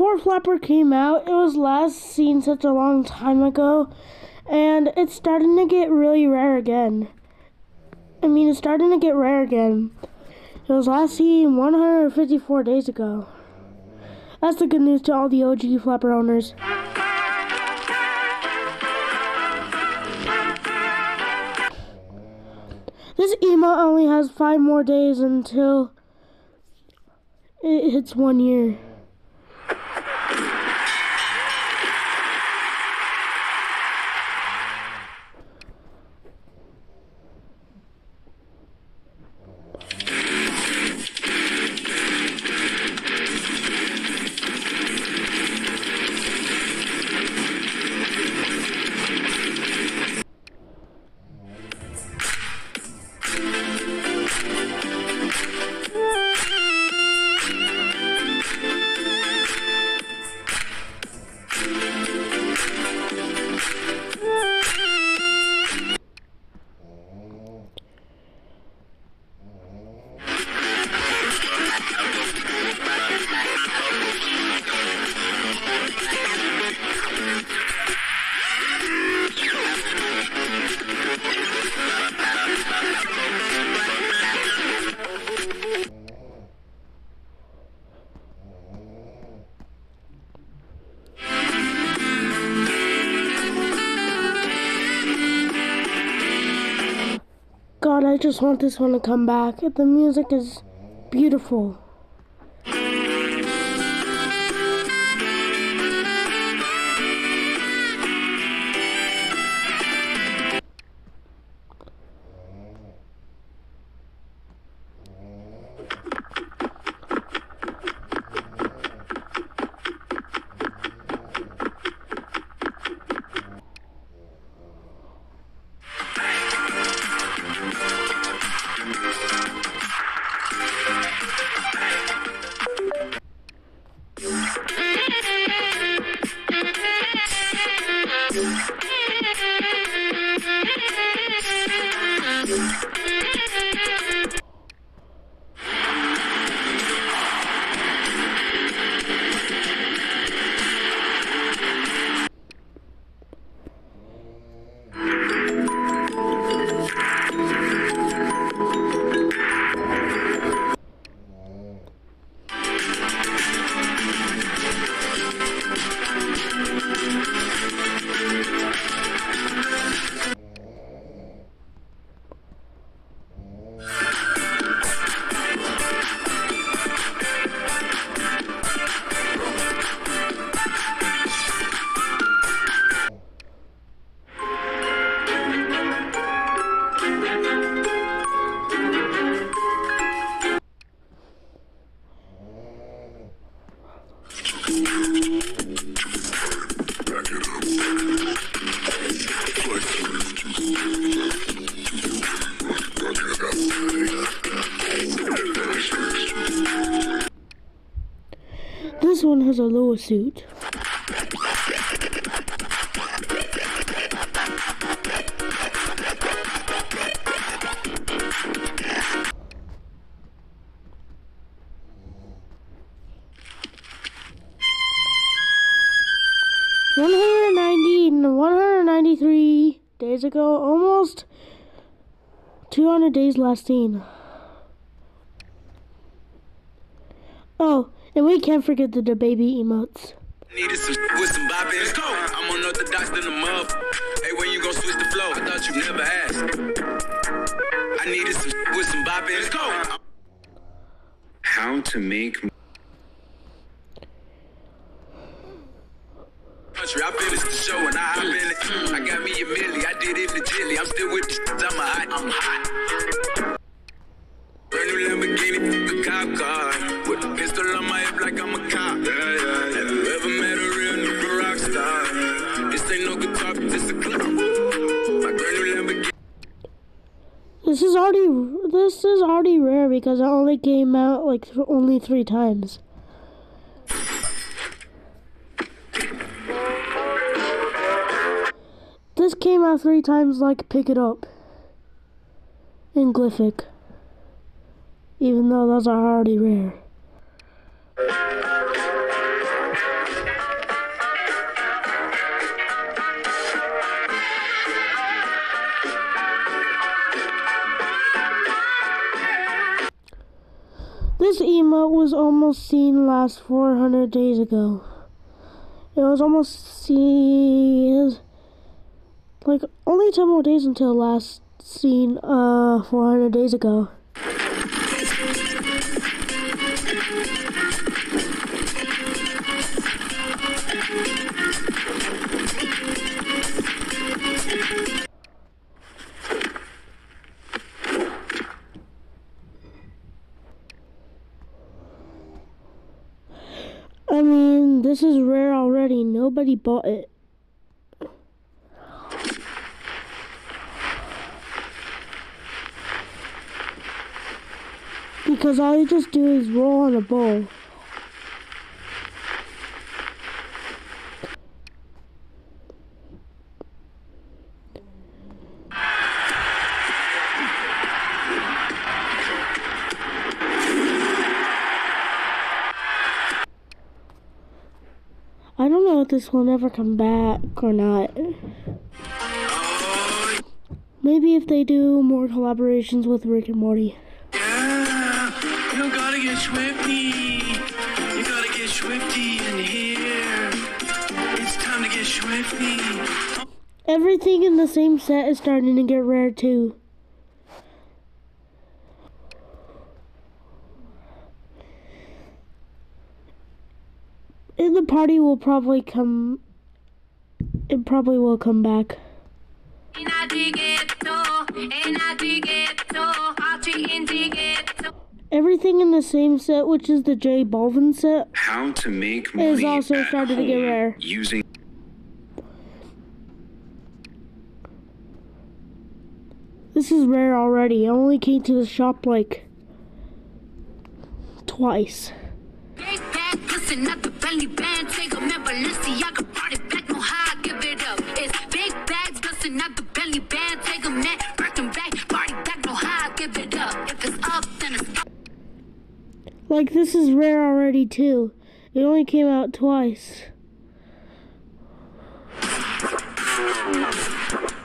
before Flapper came out, it was last seen such a long time ago, and it's starting to get really rare again. It's starting to get rare again. It was last seen 154 days ago. That's the good news to all the OG Flapper owners. This emote only has 5 more days until it hits 1 year. God, I just want this one to come back. The music is beautiful. This one has a lower suit. And 193 days ago, almost 200 days last seen. Oh, and we can't forget the baby emotes. Needed some with some bop in. Let's go. I'm unorthodox than the mug. Hey, when you gon' switch the flow? I thought you never asked. I needed some with some bop in. Let's go. How to make country. I finished the show and I hop in it. I got me a milli. I did it legitly. I'm still with the I'm hot. Brand new Lamborghini, a cop car. With a pistol on my hip like I'm a cop. Have you ever met a real nigga rock star? This ain't no guitar, this a club. My brand new Lamborghini. This is already rare because it only came out like only 3 times. This came out 3 times like Pick It Up and Glyphic, even though those are already rare. This emote was almost seen last 400 days ago. It was almost seen like only 10 more days until last seen 400 days ago. I mean, this is rare already. Nobody bought it. Because all you just do is roll on a bowl. I don't know if this will ever come back or not. Maybe if they do more collaborations with Rick and Morty. Yeah, you gotta get swifty. You gotta get swifty in here. It's time to get swifty. Everything in the same set is starting to get rare too. And the party will probably come. It probably will come back. Everything in the same set, which is the J Balvin set, How to make money is also at starting to get home rare. using This is rare already. I only came to the shop like twice. Like, this is rare already too. It only came out twice.